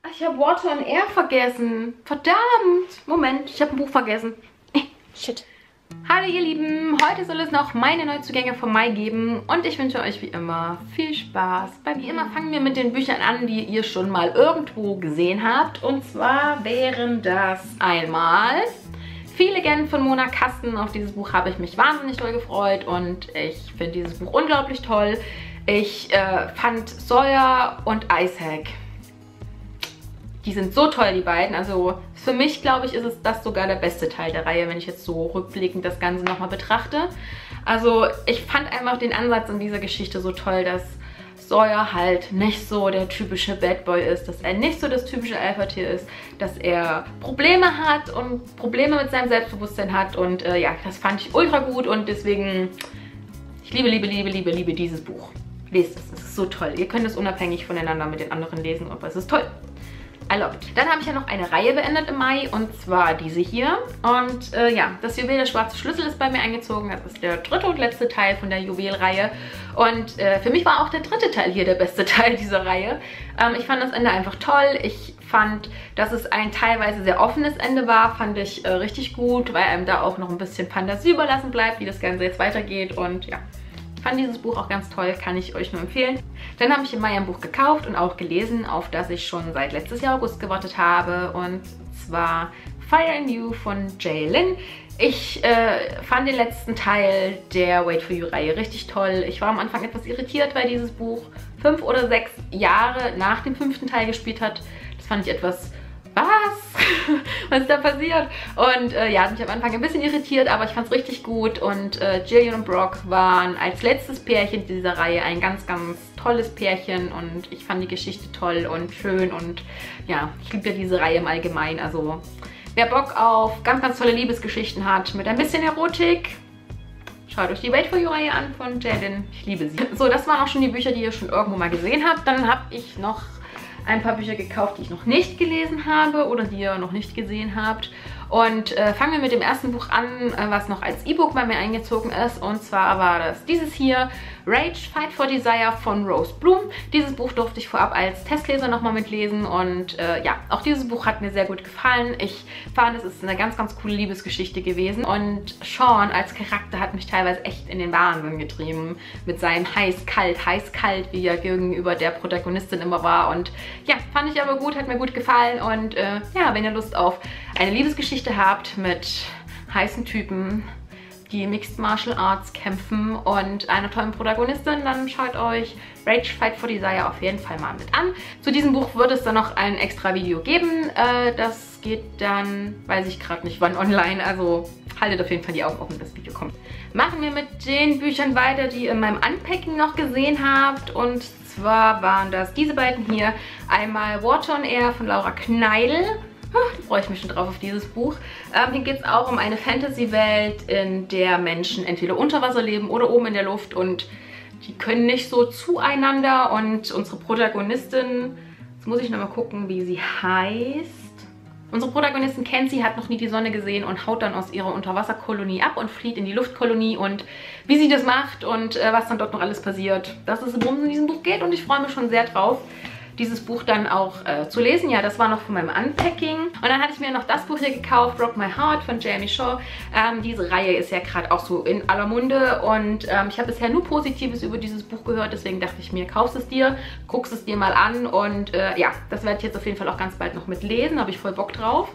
Ich habe Water on Air vergessen. Verdammt. Moment, ich habe ein Buch vergessen. Shit. Hallo ihr Lieben, heute soll es noch meine Neuzugänge vom Mai geben und ich wünsche euch wie immer viel Spaß. Wie immer fangen wir mit den Büchern an, die ihr schon mal irgendwo gesehen habt. Und zwar wären das einmal Viele Legenden von Mona Kasten. Auf dieses Buch habe ich mich wahnsinnig doll gefreut und ich finde dieses Buch unglaublich toll. Ich fand Sawyer und Isaac. Die sind so toll, die beiden. Also für mich, glaube ich, ist es das sogar der beste Teil der Reihe, wenn ich jetzt so rückblickend das Ganze nochmal betrachte. Also ich fand einfach den Ansatz in dieser Geschichte so toll, dass Sawyer halt nicht so der typische Bad Boy ist, dass er nicht so das typische Alpha-Tier ist, dass er Probleme hat und Probleme mit seinem Selbstbewusstsein hat. Und ja, das fand ich ultra gut und deswegen, ich liebe dieses Buch. Lest es, es ist so toll. Ihr könnt es unabhängig voneinander mit den anderen lesen, aber es ist toll. I love it. Dann habe ich ja noch eine Reihe beendet im Mai und zwar diese hier. Und ja, das Juwel der schwarze Schlüssel ist bei mir eingezogen. Das ist der dritte und letzte Teil von der Juwelreihe. Und für mich war auch der dritte Teil hier der beste Teil dieser Reihe. Ich fand das Ende einfach toll. Ich fand, dass es ein teilweise sehr offenes Ende war, fand ich richtig gut, weil einem da auch noch ein bisschen Fantasie überlassen bleibt, wie das Ganze jetzt weitergeht. Und ja, ich fand dieses Buch auch ganz toll, kann ich euch nur empfehlen. Dann habe ich im Mai ein Buch gekauft und auch gelesen, auf das ich schon seit letztes Jahr August gewartet habe. Und zwar Fire in You von Jay Lin. Ich fand den letzten Teil der Wait For You-Reihe richtig toll. Ich war am Anfang etwas irritiert, weil dieses Buch 5 oder 6 Jahre nach dem 5. Teil gespielt hat. Das fand ich etwas... Was? Was ist da passiert? Und ja, hat mich am Anfang ein bisschen irritiert, aber ich fand es richtig gut. Und Jillian und Brock waren als letztes Pärchen dieser Reihe ein ganz, ganz tolles Pärchen. Und ich fand die Geschichte toll und schön. Und ja, ich liebe ja diese Reihe im Allgemeinen. Also wer Bock auf ganz, ganz tolle Liebesgeschichten hat mit ein bisschen Erotik, schaut euch die Wait For You-Reihe an von Jillian. Ich liebe sie. So, das waren auch schon die Bücher, die ihr schon irgendwo mal gesehen habt. Dann habe ich noch ein paar Bücher gekauft, die ich noch nicht gelesen habe oder die ihr noch nicht gesehen habt. Und fangen wir mit dem ersten Buch an, was noch als E-Book bei mir eingezogen ist. Und zwar war das dieses hier, Rage, Fight for Desire von Rose Bloom. Dieses Buch durfte ich vorab als Testleser nochmal mitlesen. Und ja, auch dieses Buch hat mir sehr gut gefallen. Ich fand, es ist eine ganz, ganz coole Liebesgeschichte gewesen. Und Sean als Charakter hat mich teilweise echt in den Wahnsinn getrieben. Mit seinem heiß-kalt, wie er gegenüber der Protagonistin immer war. Und ja, fand ich aber gut, hat mir gut gefallen. Und ja, wenn ihr Lust auf eine Liebesgeschichte habt mit heißen Typen, die Mixed Martial Arts kämpfen und einer tollen Protagonistin, dann schaut euch Rage, Fight for Desire auf jeden Fall mal mit an. Zu diesem Buch wird es dann noch ein extra Video geben. Das geht dann, weiß ich gerade nicht wann, online. Also haltet auf jeden Fall die Augen offen, das Video kommt. Machen wir mit den Büchern weiter, die ihr in meinem Unpacking noch gesehen habt. Und zwar waren das diese beiden hier. Einmal Water on Air von Laura Kneidl. Da freue ich mich schon drauf auf dieses Buch. Hier geht es auch um eine Fantasy-Welt, in der Menschen entweder unter Wasser leben oder oben in der Luft und die können nicht so zueinander. Und unsere Protagonistin, jetzt muss ich nochmal gucken, wie sie heißt. Unsere Protagonistin Kenzie hat noch nie die Sonne gesehen und haut dann aus ihrer Unterwasserkolonie ab und flieht in die Luftkolonie. Und wie sie das macht und was dann dort noch alles passiert, das ist, worum es in diesem Buch geht. Und ich freue mich schon sehr drauf, dieses Buch dann auch zu lesen. Ja, das war noch von meinem Unpacking. Und dann hatte ich mir noch das Buch hier gekauft, Broke My Heart von Jamie Shaw. Diese Reihe ist ja gerade auch so in aller Munde und ich habe bisher nur Positives über dieses Buch gehört, deswegen dachte ich mir, kaufst es dir, guckst es dir mal an und ja, das werde ich jetzt auf jeden Fall auch ganz bald noch mit lesen, habe ich voll Bock drauf.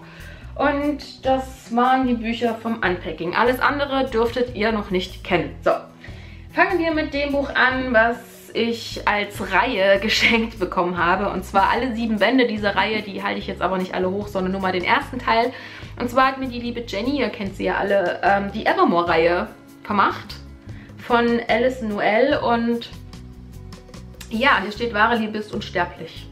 Und das waren die Bücher vom Unpacking. Alles andere dürftet ihr noch nicht kennen. So, fangen wir mit dem Buch an, was ich als Reihe geschenkt bekommen habe. Und zwar alle 7 Bände dieser Reihe, die halte ich jetzt aber nicht alle hoch, sondern nur mal den ersten Teil. Und zwar hat mir die liebe Jenny, ihr kennt sie ja alle, die Evermore-Reihe vermacht von Alison Noel. Und ja, hier steht, wahre Liebe ist unsterblich.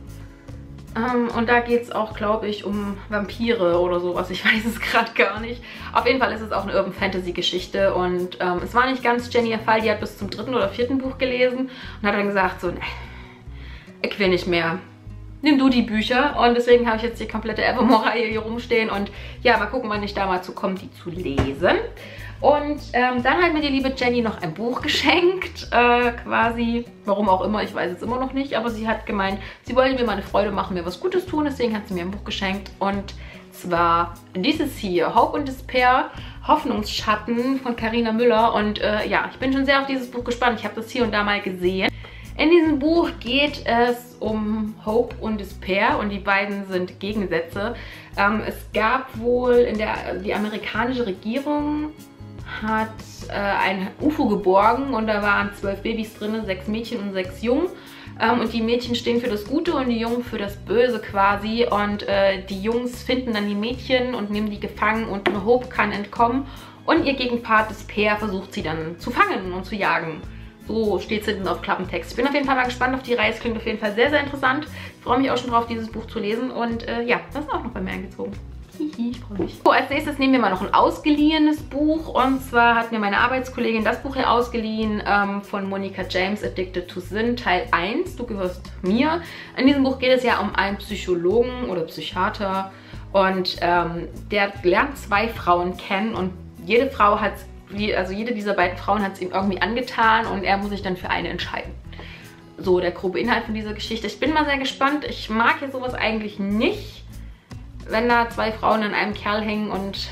Und da geht es auch, glaube ich, um Vampire oder sowas. Ich weiß es gerade gar nicht. Auf jeden Fall ist es auch eine Urban Fantasy Geschichte. Und es war nicht ganz Jenny der Fall. Die hat bis zum 3. oder 4. Buch gelesen und hat dann gesagt so, nee, ich will nicht mehr. nimm du die Bücher. Und deswegen habe ich jetzt die komplette Evermore-Reihe hier rumstehen. Und ja, mal gucken, wann ich da mal zu komme, die zu lesen. Und dann hat mir die liebe Jenny noch ein Buch geschenkt, quasi, warum auch immer, ich weiß es immer noch nicht, aber sie hat gemeint, sie wollte mir mal eine Freude machen, mir was Gutes tun, deswegen hat sie mir ein Buch geschenkt und zwar dieses hier, Hope und Despair, Hoffnungsschatten von Carina Müller und ja, ich bin schon sehr auf dieses Buch gespannt, ich habe das hier und da mal gesehen. In diesem Buch geht es um Hope und Despair und die beiden sind Gegensätze. Es gab wohl die amerikanische Regierung hat ein UFO geborgen und da waren 12 Babys drin, 6 Mädchen und 6 Jungen. Und die Mädchen stehen für das Gute und die Jungen für das Böse quasi. Und die Jungs finden dann die Mädchen und nehmen die gefangen und nur Hope kann entkommen. Und ihr Gegenpart Despair versucht sie dann zu fangen und zu jagen. So steht es hinten auf Klappentext. Ich bin auf jeden Fall mal gespannt auf die Reihe. Es klingt auf jeden Fall sehr, sehr interessant. Ich freue mich auch schon drauf, dieses Buch zu lesen. Und ja, das ist auch noch bei mir eingezogen. Ich freue mich. So, als nächstes nehmen wir mal noch ein ausgeliehenes Buch. Und zwar hat mir meine Arbeitskollegin das Buch hier ausgeliehen von Monica James, Addicted to Sin, Teil 1. Du gehörst mir. In diesem Buch geht es ja um einen Psychologen oder Psychiater. Und der lernt 2 Frauen kennen. Und jede Frau hat, also jede dieser beiden Frauen hat es ihm irgendwie angetan. Und er muss sich dann für eine entscheiden. So, der grobe Inhalt von dieser Geschichte. Ich bin mal sehr gespannt. Ich mag ja sowas eigentlich nicht, wenn da 2 Frauen an einem Kerl hängen und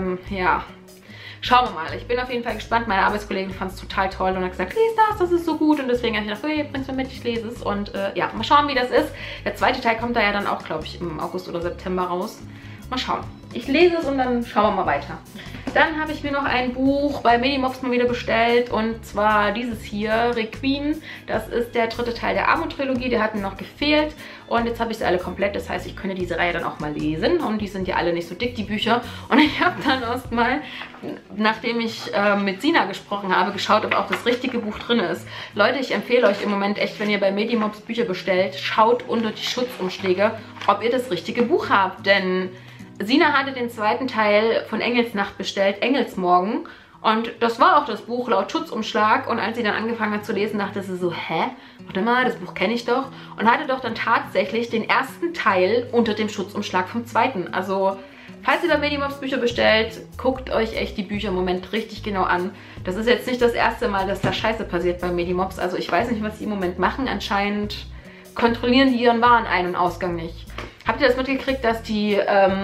ja, schauen wir mal. Ich bin auf jeden Fall gespannt. Meine Arbeitskollegin fand es total toll und hat gesagt, lies das ist so gut. Und deswegen habe ich gedacht, hey, bring's mir mit, ich lese es. Und ja, mal schauen, wie das ist. Der zweite Teil kommt da ja dann auch, glaube ich, im August oder September raus. Mal schauen. Ich lese es und dann schauen wir mal weiter. Dann habe ich mir noch ein Buch bei Medimobs mal wieder bestellt und zwar dieses hier, Requiem. Das ist der 3. Teil der Amo-Trilogie, der hat mir noch gefehlt und jetzt habe ich sie alle komplett. Das heißt, ich könnte diese Reihe dann auch mal lesen und die sind ja alle nicht so dick, die Bücher. Und ich habe dann erstmal, nachdem ich mit Sina gesprochen habe, geschaut, ob auch das richtige Buch drin ist. Leute, ich empfehle euch im Moment echt, wenn ihr bei Medimobs Bücher bestellt, schaut unter die Schutzumschläge, ob ihr das richtige Buch habt, denn Sina hatte den 2. Teil von Engelsnacht bestellt, Engelsmorgen. Und das war auch das Buch laut Schutzumschlag. Und als sie dann angefangen hat zu lesen, dachte sie so, hä? Warte mal, das Buch kenne ich doch. Und hatte doch dann tatsächlich den 1. Teil unter dem Schutzumschlag vom 2. Also, falls ihr bei Medimobs Bücher bestellt, guckt euch echt die Bücher im Moment richtig genau an. Das ist jetzt nicht das erste Mal, dass da Scheiße passiert bei Medimobs. Also ich weiß nicht, was sie im Moment machen. Anscheinend kontrollieren die ihren Warenein- und Ausgang nicht. Habt ihr das mitgekriegt, dass die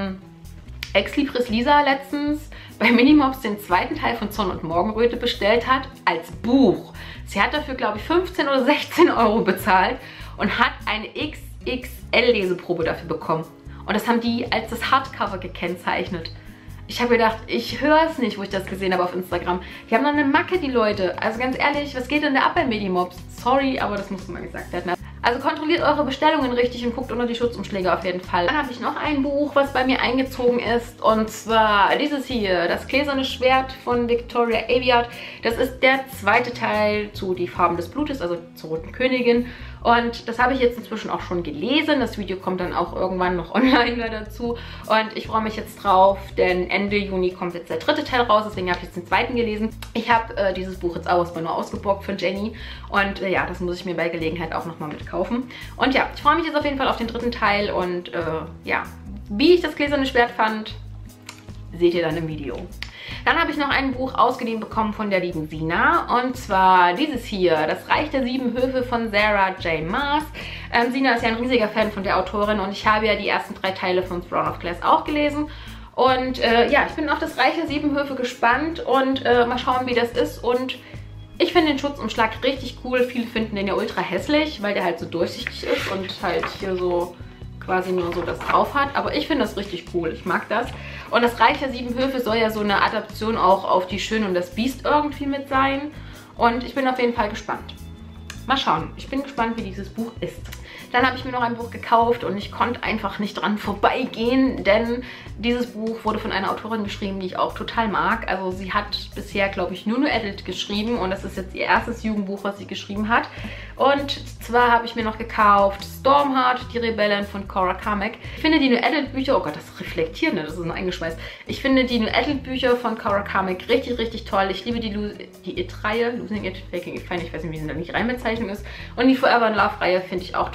Ex Libris Lisa letztens bei Medimobs den 2. Teil von Zorn und Morgenröte bestellt hat als Buch? Sie hat dafür, glaube ich, 15 oder 16 Euro bezahlt und hat eine XXL-Leseprobe dafür bekommen. Und das haben die als das Hardcover gekennzeichnet. Ich habe gedacht, ich höre es nicht, wo ich das gesehen habe auf Instagram. Die haben dann eine Macke, die Leute. Also ganz ehrlich, was geht denn da ab bei Medimobs? Sorry, aber das musste mal gesagt werden. Also kontrolliert eure Bestellungen richtig und guckt unter die Schutzumschläge auf jeden Fall. Dann habe ich noch ein Buch, was bei mir eingezogen ist. Und zwar dieses hier, Das gläserne Schwert von Victoria Aveyard. Das ist der 2. Teil zu Die Farben des Blutes, also zur Roten Königin. Und das habe ich jetzt inzwischen auch schon gelesen. Das Video kommt dann auch irgendwann noch online dazu. Und ich freue mich jetzt drauf, denn Ende Juni kommt jetzt der 3. Teil raus. Deswegen habe ich jetzt den 2. gelesen. Ich habe dieses Buch jetzt auch erstmal nur ausgeborgt von Jenny. Und ja, das muss ich mir bei Gelegenheit auch nochmal mitkaufen. Und ja, ich freue mich jetzt auf jeden Fall auf den 3. Teil. Und ja, wie ich das gläserne Schwert fand, seht ihr dann im Video. Dann habe ich noch ein Buch ausgeliehen bekommen von der lieben Sina. Und zwar dieses hier, Das Reich der 7 Höfe von Sarah J. Maas. Sina ist ja ein riesiger Fan von der Autorin und ich habe ja die ersten 3 Teile von Throne of Glass auch gelesen. Und ja, ich bin auf das Reich der 7 Höfe gespannt und mal schauen, wie das ist. Und ich finde den Schutzumschlag richtig cool. Viele finden den ja ultra hässlich, weil der halt so durchsichtig ist und halt hier so quasi nur so das drauf hat. Aber ich finde das richtig cool. Ich mag das. Und das Reich der 7 Höfe soll ja so eine Adaption auch auf Die Schöne und das Biest irgendwie mit sein. Und ich bin auf jeden Fall gespannt. Mal schauen. Ich bin gespannt, wie dieses Buch ist. Dann habe ich mir noch ein Buch gekauft und ich konnte einfach nicht dran vorbeigehen, denn dieses Buch wurde von einer Autorin geschrieben, die ich auch total mag. Also sie hat bisher, glaube ich, nur Adult geschrieben und das ist jetzt ihr erstes Jugendbuch, was sie geschrieben hat. Und zwar habe ich mir noch gekauft Stormheart, die Rebellen von Cora Carmack. Ich finde die New Adult Bücher, oh Gott, das reflektiert, ne? Das ist ein eingeschweißt. Ich finde die New Adult Bücher von Cora Carmack richtig, richtig toll. Ich liebe die It-Reihe, Losing It, Faking It Fine, ich weiß nicht, wie sie da nicht Reimbezeichnung ist. Und die Forever in Love Reihe finde ich auch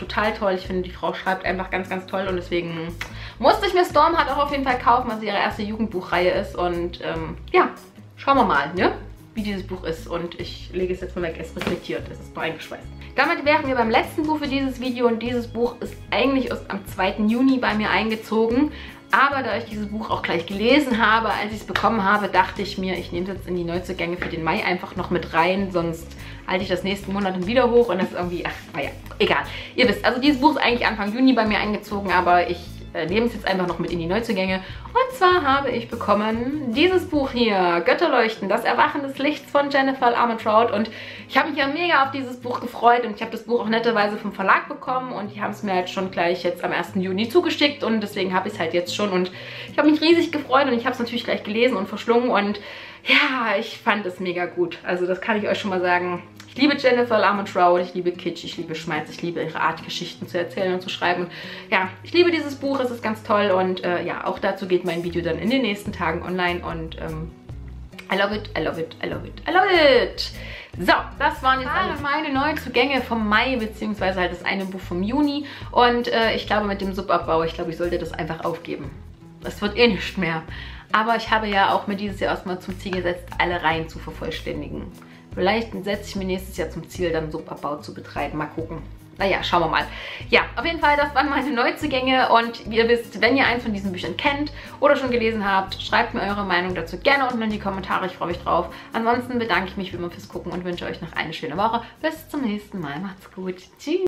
total toll. Ich finde, die Frau schreibt einfach ganz, ganz toll und deswegen musste ich mir Stormheart auch auf jeden Fall kaufen, was ihre erste Jugendbuchreihe ist. Und ja, schauen wir mal, ne, wie dieses Buch ist. Und ich lege es jetzt mal weg, es reflektiert, es ist nur eingeschweißt. Damit wären wir beim letzten Buch für dieses Video und dieses Buch ist eigentlich erst am 2. Juni bei mir eingezogen. Aber da ich dieses Buch auch gleich gelesen habe, als ich es bekommen habe, dachte ich mir, ich nehme es jetzt in die Neuzugänge für den Mai einfach noch mit rein, sonst halte ich das nächsten Monat dann wieder hoch und das ist irgendwie, ach, naja, egal. Ihr wisst, also dieses Buch ist eigentlich Anfang Juni bei mir eingezogen, aber ich nehme es jetzt einfach noch mit in die Neuzugänge. Und zwar habe ich bekommen dieses Buch hier, Götterleuchten, das Erwachen des Lichts von Jennifer Armentrout. Und ich habe mich ja mega auf dieses Buch gefreut und ich habe das Buch auch netterweise vom Verlag bekommen und die haben es mir halt schon gleich jetzt am 1. Juni zugeschickt und deswegen habe ich es halt jetzt schon und ich habe mich riesig gefreut und ich habe es natürlich gleich gelesen und verschlungen und ja, ich fand es mega gut. Also das kann ich euch schon mal sagen. Ich liebe Jennifer Armentrout, ich liebe Kitsch, ich liebe Schmalz, ich liebe ihre Art, Geschichten zu erzählen und zu schreiben. Ja, ich liebe dieses Buch, es ist ganz toll und ja, auch dazu geht mein Video dann in den nächsten Tagen online und I love it, I love it, I love it, I love it. So, das waren jetzt alle meine Neuzugänge vom Mai, beziehungsweise halt das eine Buch vom Juni und ich glaube mit dem Subabbau, ich glaube, ich sollte das einfach aufgeben. Das wird eh nicht mehr. Aber ich habe ja auch mir dieses Jahr erstmal zum Ziel gesetzt, alle Reihen zu vervollständigen. Vielleicht setze ich mir nächstes Jahr zum Ziel, dann Subabbau zu betreiben. Mal gucken. Naja, schauen wir mal. Ja, auf jeden Fall, das waren meine Neuzugänge. Und ihr wisst, wenn ihr eins von diesen Büchern kennt oder schon gelesen habt, schreibt mir eure Meinung dazu gerne unten in die Kommentare. Ich freue mich drauf. Ansonsten bedanke ich mich wie immer fürs Gucken und wünsche euch noch eine schöne Woche. Bis zum nächsten Mal. Macht's gut. Tschüss.